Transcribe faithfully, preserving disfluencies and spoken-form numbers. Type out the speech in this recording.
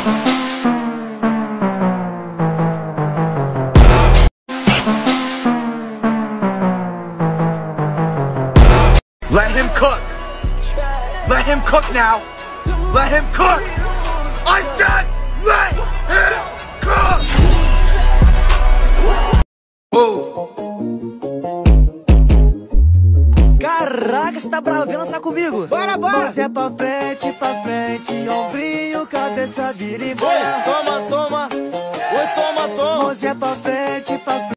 Let him cook. Let him cook now. Let him cook. I said let him cook. Oh. Caraca, você tá bravo? Vem lançar comigo. Bora, bora. Mãozinha pra frente, pra frente, ombrinho, cabeça vira e bora. Toma, toma. Oi, toma, toma. Mãozinha pra frente, pra frente.